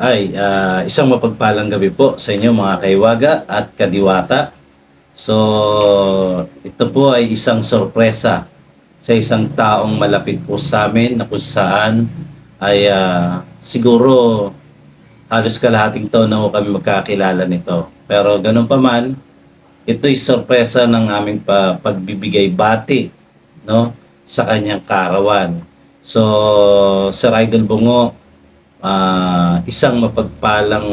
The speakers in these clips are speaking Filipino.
Isang mapagpalang gabi po sa inyo mga kaiwaga at kadiwata. So, ito po ay isang sorpresa sa isang taong malapit po sa amin na kung saan siguro halos kalahating taon na po kami magkakilala nito. Pero ganun pa man, ito'y sorpresa ng aming pagbibigay bati, no, sa kanyang kaarawan. So, Sir Idol Bungo, isang mapagpalang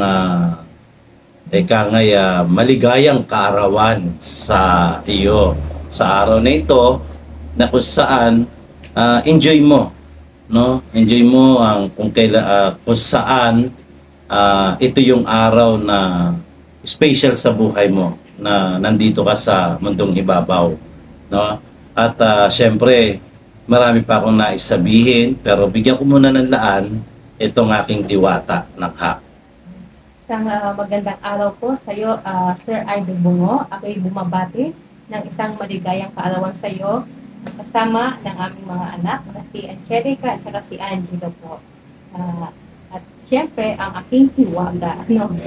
maligayang kaarawan sa iyo sa araw na ito, na kung saan enjoy mo, no, enjoy mo ang kung saan ito yung araw na special sa buhay mo, na nandito ka sa mundong ibabaw, no. At syempre marami pa akong nais sabihin, pero bigyan ko muna ng laan itong aking diwata ng hak. Isang magandang araw po sa iyo, Sir Idol Bungo. Ako'y bumabati ng isang maligayang kaarawan sa iyo, kasama ng aming mga anak na si Angelica at saka si Angelo po. At siyempre, ang aking hiwaga.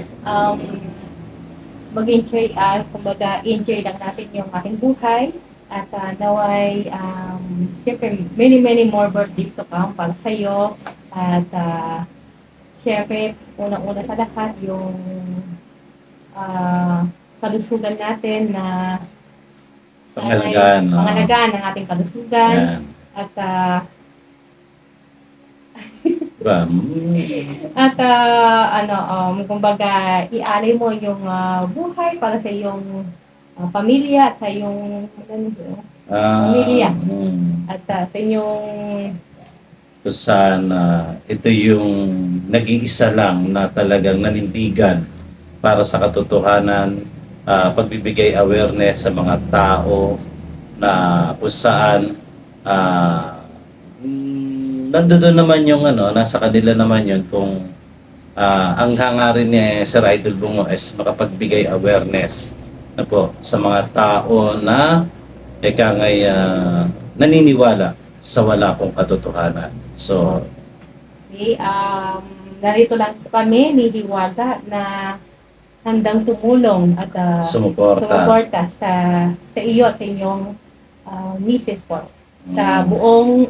Mag-enjoy, kumbaga, enjoy lang natin yung aking buhay. At naway, siyempre, many more birthdays to come para sa iyo. At siyempre, unang-una sa lahat, yung kalusugan natin na pangalagaan ng ating kalusugan. Yan. At kumbaga, ialay mo yung buhay para sa iyong pamilya at sa iyong pamilya. At sa inyong kung saan ito yung nag-iisa lang na talagang nanindigan para sa katotohanan, pagbibigay awareness sa mga tao na kung saan nandoon naman yung nasa kanila naman yun kung ang hangarin ni Sir Idol Bungo is makapagbigay awareness na po sa mga tao na naniniwala sa wala pong katotohanan. So, narito lang kami ni Hiwaga na handang tumulong at sumuporta sa iyo at sa inyong misis po. Sa buong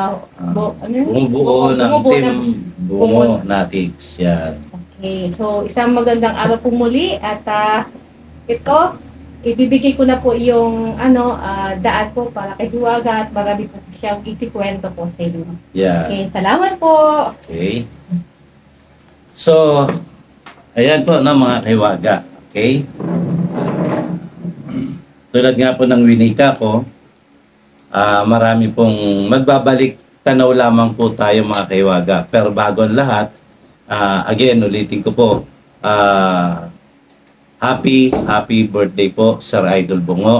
buo ng team Bungo Natics. Yan. Okay, so isang magandang araw po muli at ito, ibibigay ko na po yung daan po para kay Hiwaga at marami po siyang ikikwento po sa inyo. Yeah. Okay, salamat po. Okay. So, ayan po mga Hiwaga. Okay? Tulad nga po ng winika ko, marami pong magbabalik tanaw lamang po tayo mga Hiwaga. Pero bago ang lahat, again, ulitin ko po, happy birthday po, Sir Idol Bungo.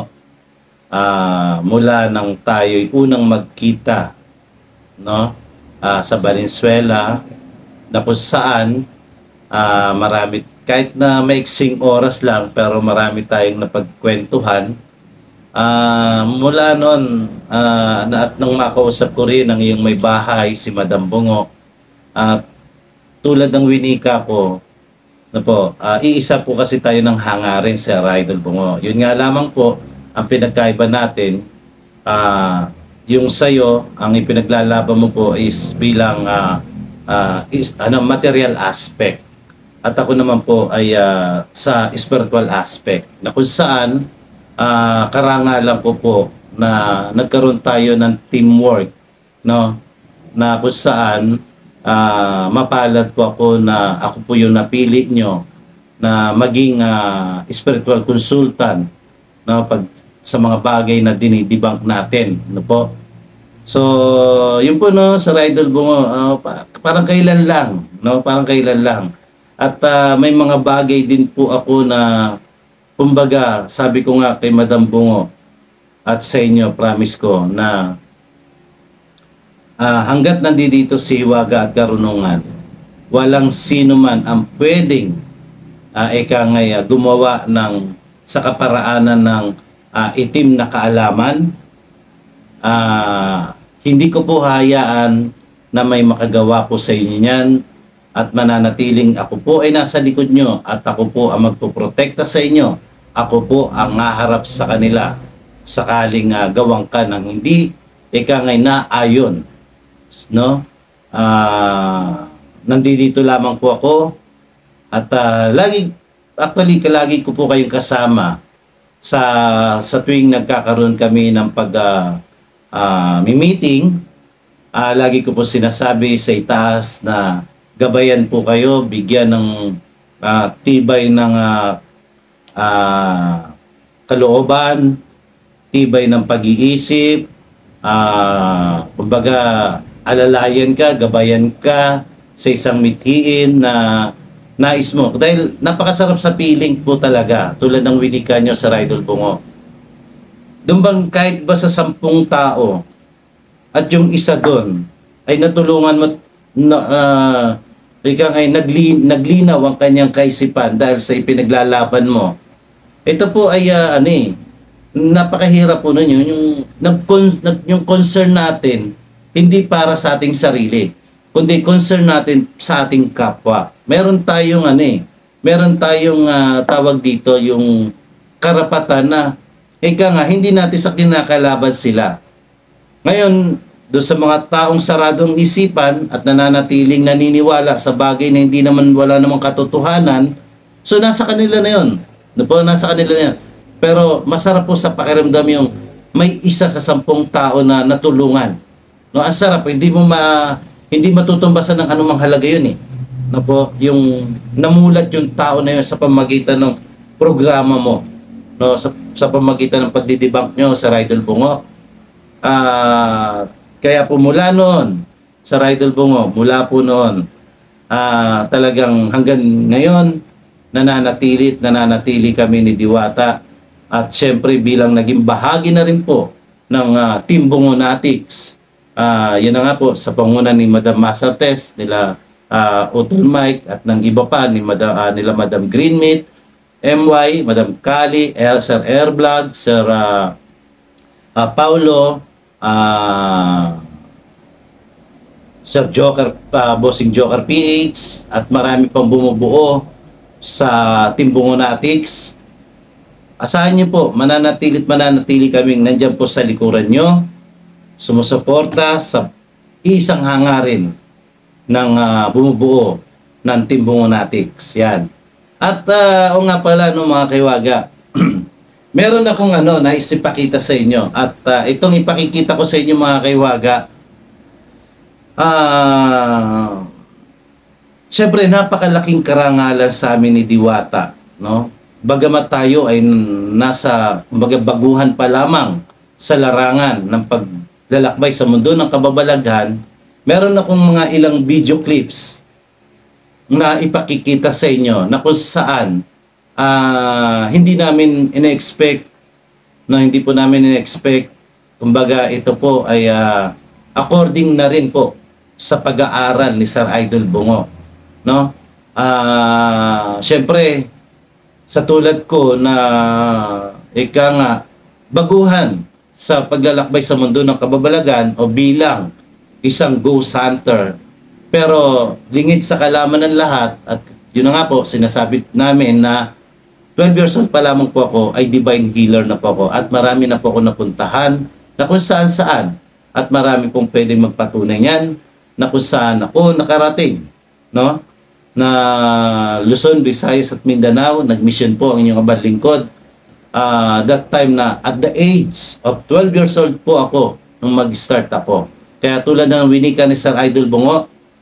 Mula nang tayo'y unang magkita, no, sa Valenzuela, na kung saan marami, kahit na maiksing oras lang, pero marami tayong napagkwentuhan. Mula noon, at nang makausap ko rin ang iyong may bahay, si Madam Bungo, tulad ng winika ko, na po, iisa po kasi tayo ng hangarin, Sir Idol Bungo. Yun nga lamang po, ang pinagkaiba natin, yung sayo, ang ipinaglalaban mo po is bilang material aspect. At ako naman po ay sa spiritual aspect, na kung saan karangalan ko po na nagkaroon tayo ng teamwork, no? Na kung saan mapalad po ako na ako po yung napili nyo na maging spiritual consultant, no, pag sa mga bagay na dinidebunk natin, no po. So, yun po, no, Sir Idol Bungo, parang kailan lang, no, parang kailan lang. At may mga bagay din po ako na, kumbaga, sabi ko nga kay Madam Bungo at sa inyo, promise ko na hanggat nandito si Hiwaga at Karunungan, walang sino man ang pwedeng gumawa ng sa kaparaanan ng itim na kaalaman. Hindi ko po hayaan na may makagawa po sa inyo niyan at mananatiling ako po ay nasa likod nyo at ako po ang magpoprotekta sa inyo. Ako po ang haharap sa kanila sakaling gawang ka ng hindi ikangay na ayon. No? Nandito lamang po ako at lagi ko po kayong kasama sa tuwing nagkakaroon kami ng meeting. Lagi ko po sinasabi sa itaas na gabayan po kayo, bigyan ng tibay ng kalooban, tibay ng pag-iisip, kumbaga alalayan ka, gabayan ka sa isang mithiin na nais mo. Dahil napakasarap sa feeling po talaga, tulad ng winika nyo sa Idol Bungo. Doon bang kahit ba sa 10 tao at yung isa doon ay natulungan mo naglinaw ang kanyang kaisipan dahil sa ipinaglalaban mo. Ito po ay napakahirap po nun yung concern natin hindi para sa ating sarili, kundi concern natin sa ating kapwa. Meron tayong tawag dito yung karapatan na hindi natin sa kinakalaban sila. Ngayon, doon sa mga taong saradong isipan at nananatiling naniniwala sa bagay na wala namang katotohanan, so nasa kanila na yun. Nasa kanila na yun. Pero masarap po sa pakiramdam yung may isa sa 10 tao na natulungan. No, ang sarap, hindi matutumbasan ng anumang halaga yun eh. Yung namulat yung tao na yun sa pamagitan ng programa mo. No, sa pamagitan ng pagdidebunk nyo sa Idol Bungo. Kaya po mula noon sa Idol Bungo, mula po noon talagang hanggang ngayon nananatili kami ni Diwata at syempre bilang naging bahagi na rin po ng Team Bungonatics. Yan na nga po sa pangunan ni Madam Masartes, nila Utol Mike at ng iba pa nila Madam Greenmeat, MY, Madam Kali, Sir Airblog, Sir Paulo, Sir Joker, Bossing Joker PH at marami pang bumubuo sa Team Bungonatics. Asahan niyo po, mananatili kaming nandyan po sa likuran nyo, sumusuporta sa isang hangarin ng bumubuo ng Team Bungonatics. Yan. At o nga pala mga kaiwaga, meron akong nais ipakita sa inyo at itong ipakikita ko sa inyo mga kaiwaga, syempre napakalaking karangalan sa amin ni Diwata, no? Bagamat tayo ay nasa baguhan pa lamang sa larangan ng paglalakbay sa mundo ng kababalaghan, meron akong mga ilang video clips na ipakikita sa inyo na kung saan hindi po namin in-expect, kumbaga ito po ay according na rin po sa pag-aaral ni Sir Idol Bungo, no? Syempre sa tulad ko na baguhan sa paglalakbay sa mundo ng kababalagan o bilang isang ghost hunter, pero lingid sa kalaman ng lahat at yun na nga po sinasabi namin na 12 years old pa lamang po ako ay divine healer na po ako at marami na po ako napuntahan na kung saan at marami pong pwedeng magpatunay yan na kung saan ako nakarating, no? Na Luzon, Visayas at Mindanao, nag-mission po ang inyong abad lingkod. That time na at the age of 12 years old po ako nung mag-start ako. Kaya tulad ng winika ni Sir Idol Bungo,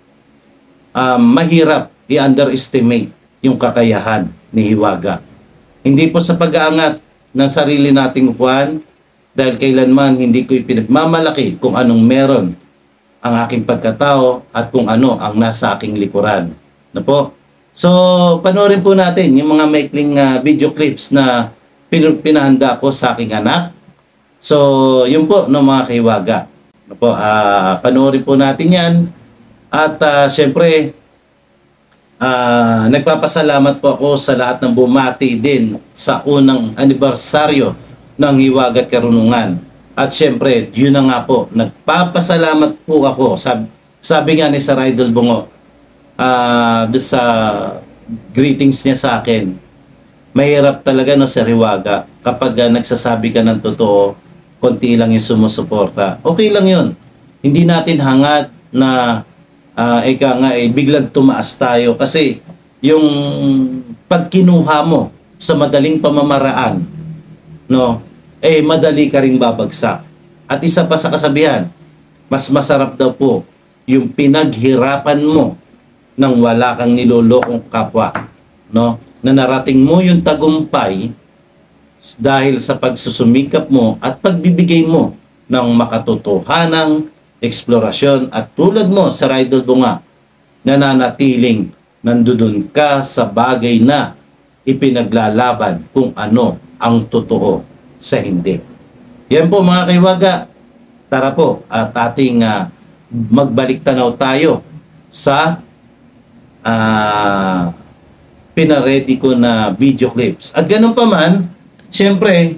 mahirap i-underestimate yung kakayahan ni Hiwaga. Hindi po sa pag-aangat ng sarili nating upuan, dahil kailanman hindi ko ipinagmamalaki kung anong meron ang aking pagkatao at kung ano ang nasa aking likuran. Na po. So, panoorin po natin yung mga maikling video clips na pinahanda ko sa aking anak. So, yun po mga kaiwaga. Na po, panoorin po natin yan. At syempre, nagpapasalamat po ako sa lahat ng bumati din sa unang anibersaryo ng Hiwaga at Karunungan. At syempre, yun na nga po, nagpapasalamat po ako. Sabi nga ni Sir Idol Bungo, doon sa greetings niya sa akin. Mahirap talaga no sa Hiwaga kapag nagsasabi ka ng totoo, konti lang yung sumusuporta. Okay lang yun. Hindi natin hangad na ika nga biglang tumaas tayo kasi yung pagkinuha mo sa madaling pamamaraan, no, madali ka ring babagsak. At isa pa sa kasabihan, mas masarap daw po yung pinaghirapan mo nang wala kang nilolokong kapwa, no, na narating mo yung tagumpay dahil sa pagsusumikap mo at pagbibigay mo ng makatotohanang eksplorasyon at tulad mo sa Idol Bunga, nananatiling nandudun ka sa bagay na ipinaglalaban kung ano ang totoo sa hindi. Yan po mga kaiwaga, tara po at ating magbalik tanaw tayo sa pinaredy ko na video clips. At ganun pa man, syempre,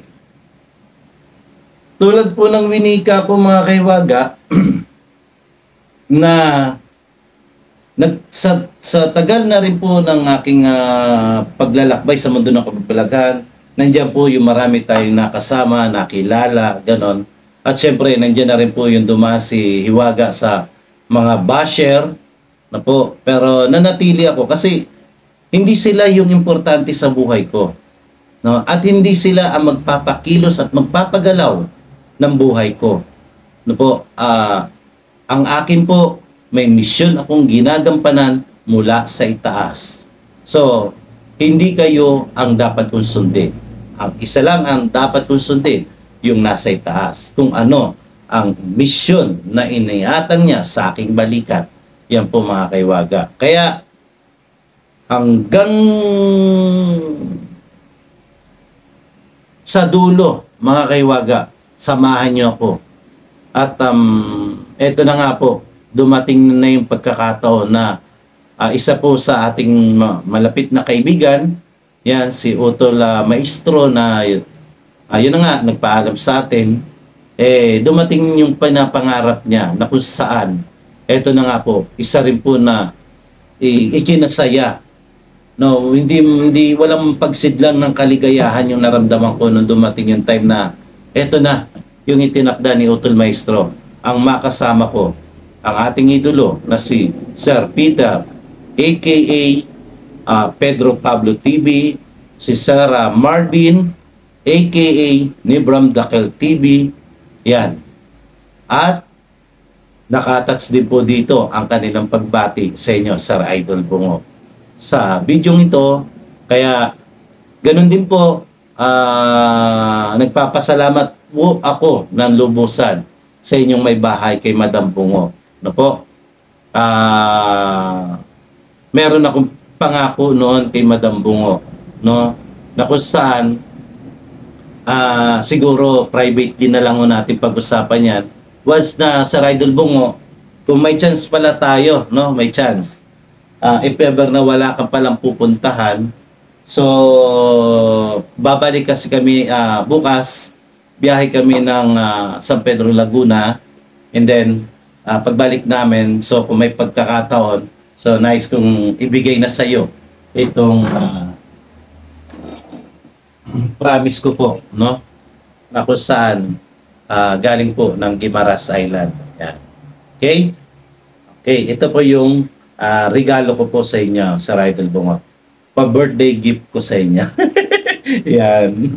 tulad po ng winika ko mga kaiwaga, na sa tagal na rin po ng aking paglalakbay sa mundo ng kababalaghan, nandiyan po yung marami tayong nakasama, nakilala, ganon. At syempre, nandiyan na rin po yung dumasi hiwaga sa mga basher na po. Pero nanatili ako kasi hindi sila yung importante sa buhay ko. No? At hindi sila ang magpapakilos at magpapagalaw ng buhay ko. No po, ang akin po, may misyon akong ginagampanan mula sa itaas. So, hindi kayo ang dapat kong sundin. Ang isa lang ang dapat kong sundin, yung nasa itaas. Kung ano ang misyon na iniatang niya sa aking balikat. Yan po mga kaiwaga. Kaya, hanggang sa dulo, mga kaiwaga, samahan niyo ako. At eto na nga po, dumating na yung pagkakataon na isa po sa ating malapit na kaibigan, yan si Utol Maestro na yun na nga, nagpaalam sa atin, dumating yung pinapangarap niya na kung saan, eto na nga po, isa rin po na ikinasaya. No, hindi walang pagsidlang ng kaligayahan yung naramdaman ko nung dumating yung time na eto na yung itinakda ni Utol Maestro, ang makasama ko, ang ating idolo na si Sir Peter aka Pedro Pablo TV, si Sir Marvin aka Nibram Dakel TV, yan. At nakatats din po dito ang kanilang pagbati sa inyo, Sir Idol Bungo, sa video ito. Kaya ganun din po, nagpapasalamat po ako ng lubusan sa inyong may bahay kay Madam Bungo. No po? Meron akong pangako noon kay Madam Bungo, no? Na kung saan siguro private din na lang natin pag-usapan yan. Once na sa Idol Bungo, kung may chance pala tayo, no? May chance. If ever na wala kang palang pupuntahan, so babalik kasi kami bukas, biyahe kami ng San Pedro Laguna, and then pagbalik namin, so kung may pagkakataon, so nice kung ibigay na sa'yo itong promise ko po, no? Na kung saan galing po ng Guimaras Island. Yan. Okay? Okay, ito po yung regalo ko po sa inyo, Sir Idol Bungo. Pa-birthday gift ko sa inyo. Yan.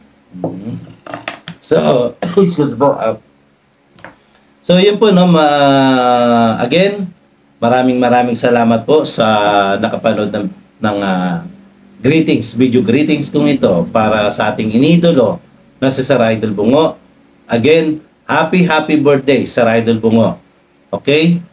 So, excuse po. So, yun po, no, again, maraming salamat po sa nakapanood ng greetings, video greetings kong ito para sa ating inidolo na si Sir Idol Bungo. Again, happy birthday, Sir Idol Bungo. Okay?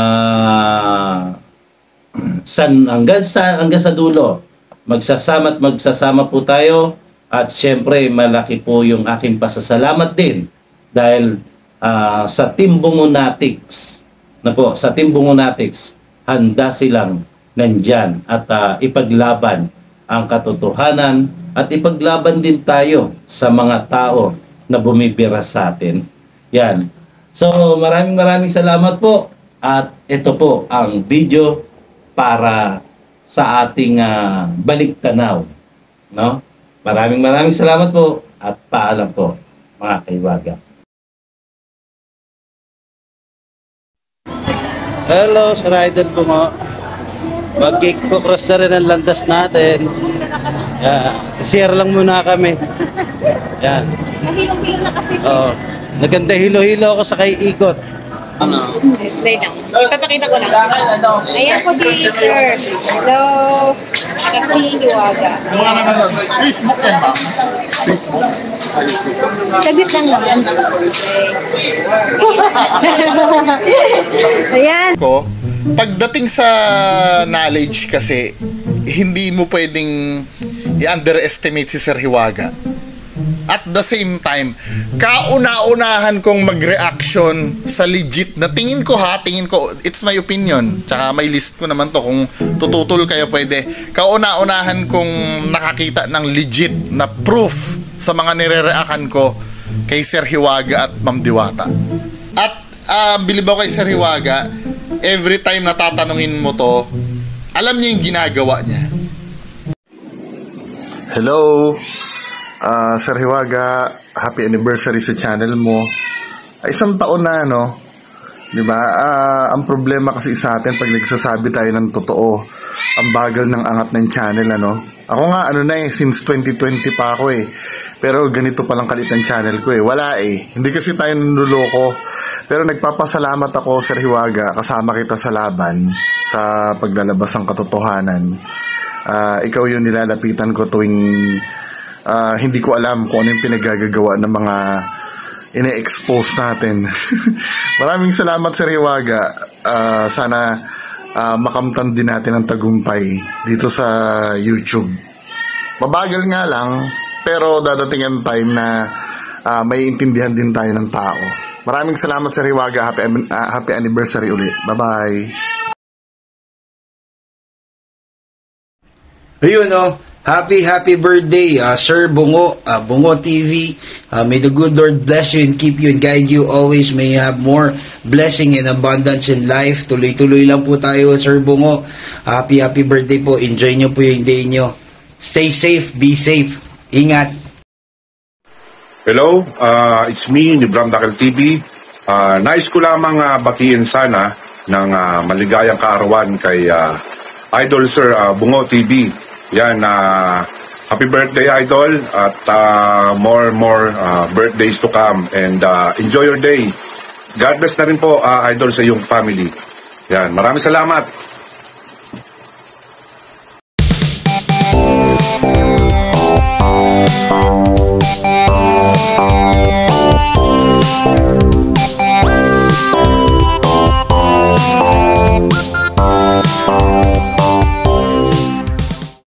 Hanggang sa dulo, magsasama po tayo, at syempre malaki po yung aking pasasalamat din dahil sa Team Bungonatics na po, sa Team Bungonatics, handa silang nandyan at ipaglaban ang katotohanan at ipaglaban din tayo sa mga tao na bumibira sa atin. Yan. So maraming salamat po, at ito po ang video para sa ating balik-tanaw. No? Maraming salamat po at paalam po, mga kaiwaga. Hello, Sir Idol Bungo. Mag-cross na rin ang landas natin. Sisir lang muna kami. Yan. Nahilong-hilong na kasi. Oo. Naganda hilo-hilo ako sa kay ikot. Display lang. Ipapakita ko lang. Ayan po si Sir. Hello. Kasi Hiwaga. Facebook yan ba? Facebook? Saglit lang naman. Ayan. Ko, pagdating sa knowledge kasi, hindi mo pwedeng i-underestimate si Sir Hiwaga. At the same time, kauna-unahan kong mag-reaction sa legit na tingin ko, it's my opinion. Tsaka may list ko naman to, kung tututol kayo pwede. Kauna-unahan kong nakakita ng legit na proof sa mga nire-reaction ko kay Sir Hiwaga at Ma'am Diwata. At bilib ako kay Sir Hiwaga, every time natatanungin mo to, alam niya yung ginagawa niya. Hello, Sir Hiwaga, happy anniversary sa channel mo. Isang taon na, no? Diba? Ang problema kasi sa atin pag nagsasabi tayo ng totoo, ang bagal ng angat ng channel, ano? Ako nga, since 2020 pa ako eh. Pero ganito palang kalit ang channel ko eh. Wala eh. Hindi kasi tayo nululoko. Pero nagpapasalamat ako, Sir Hiwaga, kasama kita sa laban, sa paglalabas ng katotohanan. Ikaw yung nilalapitan ko tuwing hindi ko alam kung ano yung pinagagagawa ng mga ine-expose natin. Maraming salamat, Sir Hiwaga. Sana makamtan din natin ang tagumpay dito sa YouTube. Mabagal nga lang, pero dadating ang time na may intindihan din tayo ng tao. Maraming salamat, Sir Hiwaga. Happy anniversary ulit. Bye-bye. Ayun, happy birthday, Sir Bungo, Bungo TV. May the good Lord bless you and keep you and guide you always. May you have more blessing and abundance in life. Tuloy-tuloy lang po tayo, Sir Bungo. Happy birthday po. Enjoy nyo po yung day nyo. Stay safe, be safe. Ingat. Hello, it's me, ni Bram Dakal TV. Nais ko lamang batiin sana ng maligayang kaarawan kay Idol Sir Bungo TV. Yan, happy birthday, Idol, at more birthdays to come, and enjoy your day. God bless na rin po, Idol, sa iyong family. Yan, maraming salamat.